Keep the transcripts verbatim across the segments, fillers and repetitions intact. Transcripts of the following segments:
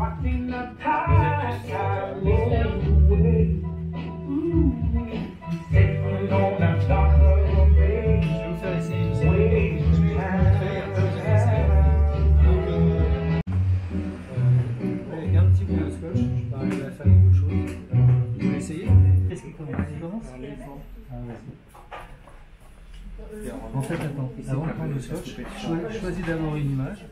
watching the tide roll away. Sitting on a darker bay, way Il y a un petit peu de scotch, je peux arriver à faire quelque chose. Vous voulez essayer? Qu'est-ce qui commence? Il commence? Ah, vas-y. En fait, attends, avant de prendre le scotch, cho choisis d'abord une image.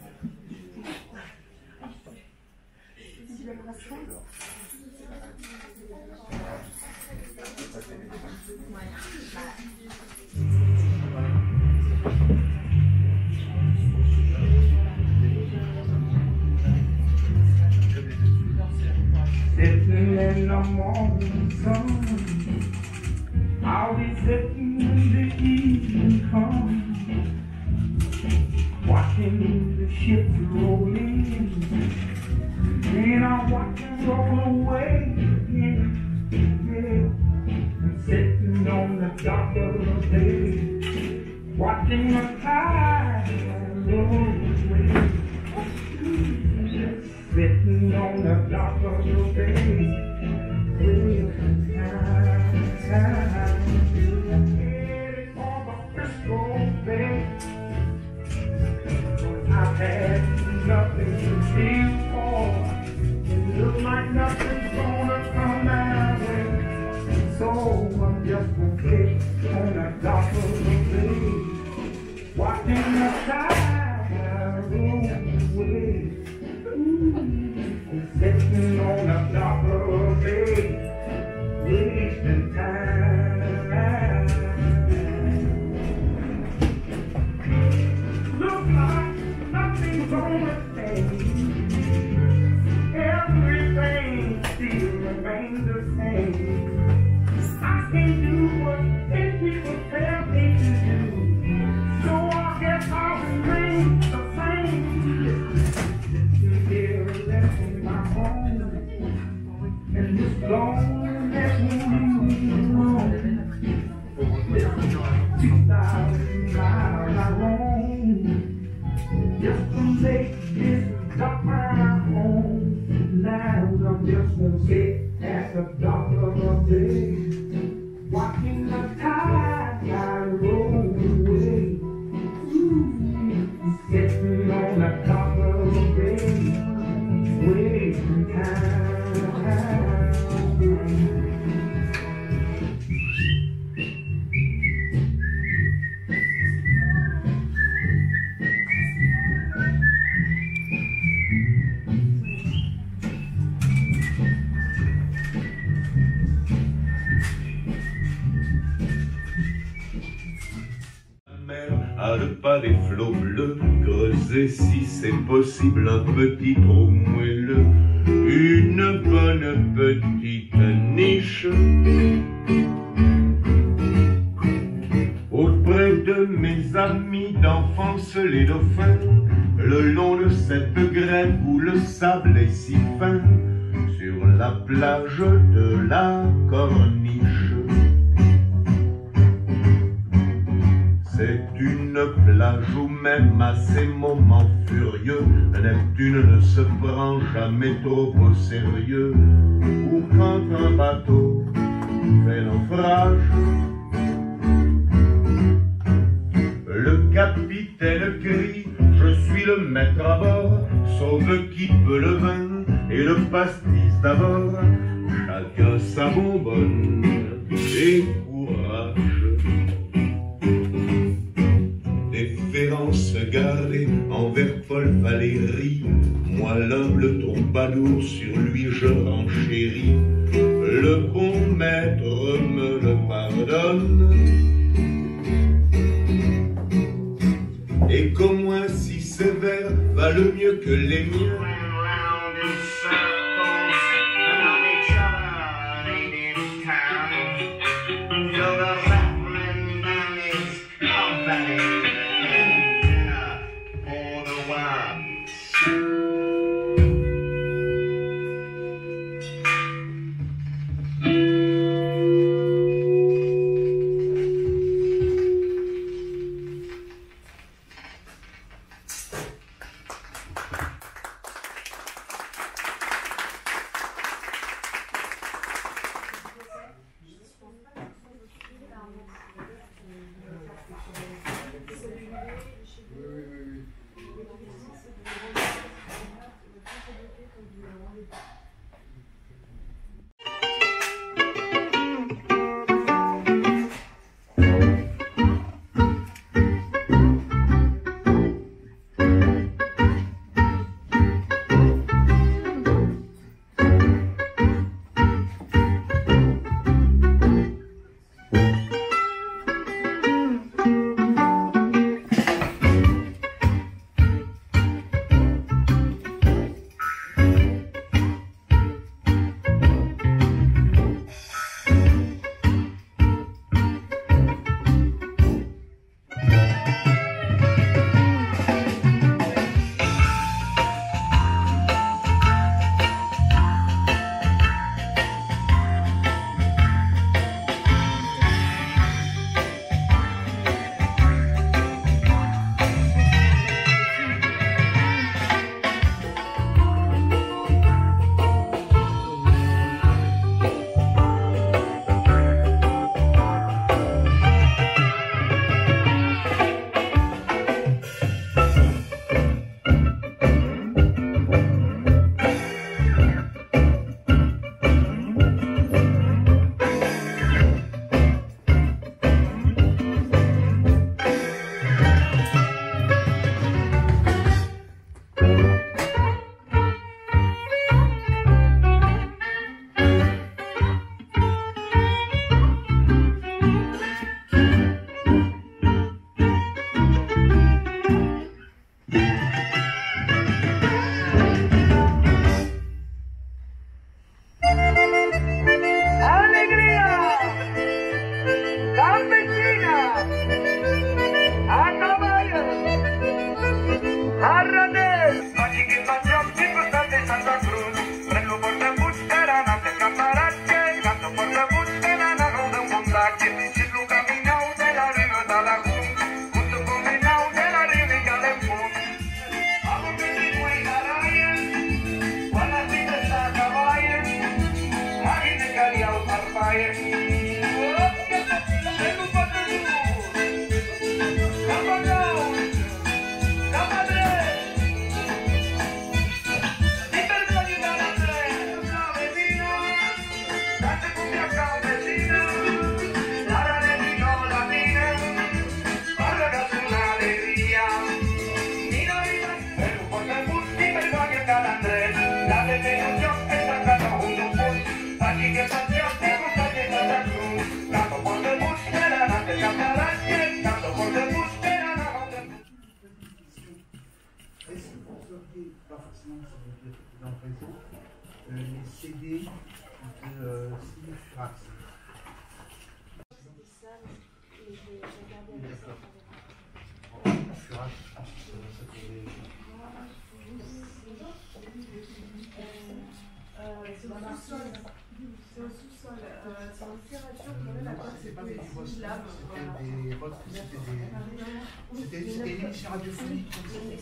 Sitting in the morning sun, I'll be sitting when the evening comes, watching the ships roll in, and I'll watch them roll away again. Yeah, I'm sitting on the dock of the bay, watching the tide roll away. Sitting on the dock of the bay, waiting time, time. Headed for the Frisco Bay. I've had nothing to live for. It looks like nothing's gonna come my way. So I'm just gonna sit on the dock of the bay, watching the tide roll away. Sitting on the dock of the bay, wasting time. Look like nothing's gonna change. Everything still remains the same. I can't do what ten people tell me to do, so I guess I'll remain the same. And this loneliness won't leave me alone. Two thousand miles I roam, just to make this dock my home. Now I'm just gonna sit at the dock of the bay, watching the tide roll away. Sitting on the dock of the bay, waiting time. À le pas des flots bleus, creuser si c'est possible un petit trou moelleux, une bonne petite niche auprès de mes amis d'enfance les dauphins, le long de cette grève où le sable est si fin, sur la plage de la Corniche. C'est une plage où même à ces moments furieux, Neptune ne se prend jamais trop au sérieux, ou quand un bateau fait naufrage, le capitaine crie « Je suis le maître à bord, sauve qui peut le vin et le pastis d'abord, chacun sa bonbonne et courage. » Déférence gardée envers Paul Valéry, moi l'humble troubadour sur lui je renchéris. Le bon maître me le pardonne, et qu'au moins si sévère valent mieux que les miens. Les C D de Sinifrax. C'est au sous-sol. C'est au sous-sol. C'est en serrature. La porte, c'est pas des syllabes. C'était des émissions radiophoniques.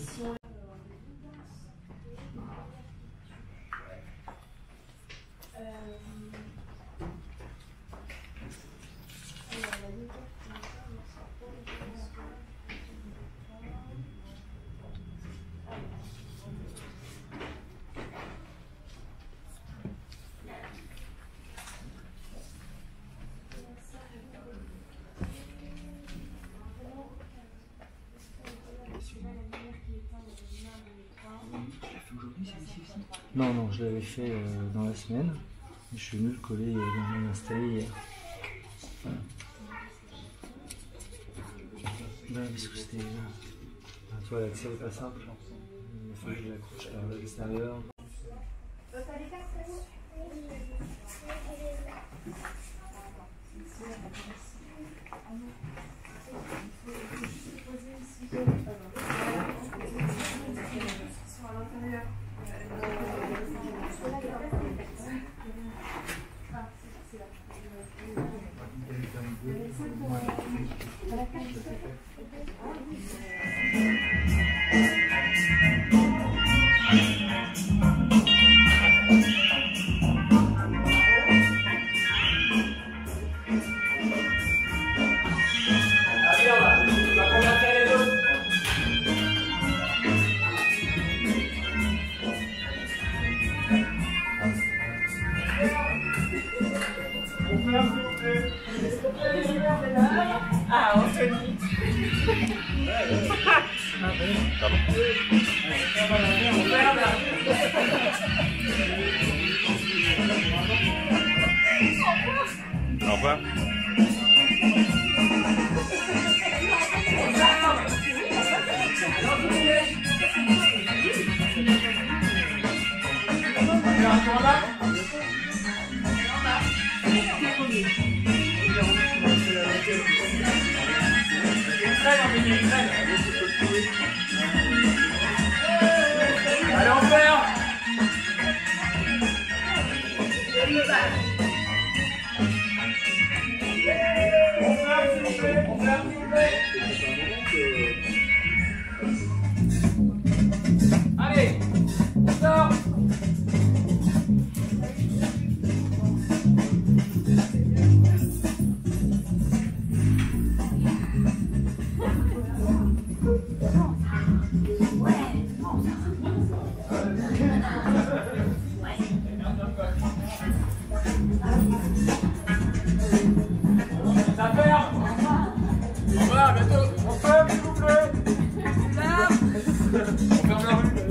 Non, non, je l'avais fait euh, dans la semaine. Je suis venu le coller euh, dans mon installé hier. Voilà. Ben, parce que c'était. Ah, tu vois, l'accès n'est pas simple. Il faut que je l'accroche par l'extérieur. Ah, Anthony. Au revoir. Allez, on perd. On ferme, s'il vous plaît. On ferme, s'il vous plaît. Allez, on sort. Ça ferme. Au revoir, à bientôt. On ferme, s'il vous plaît. On ferme la rue.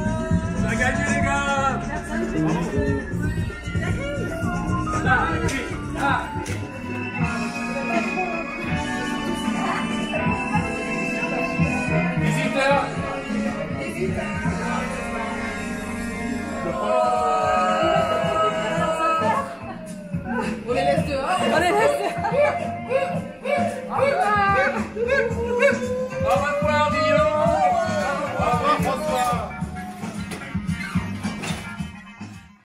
On a gagné, les gars. Bravo.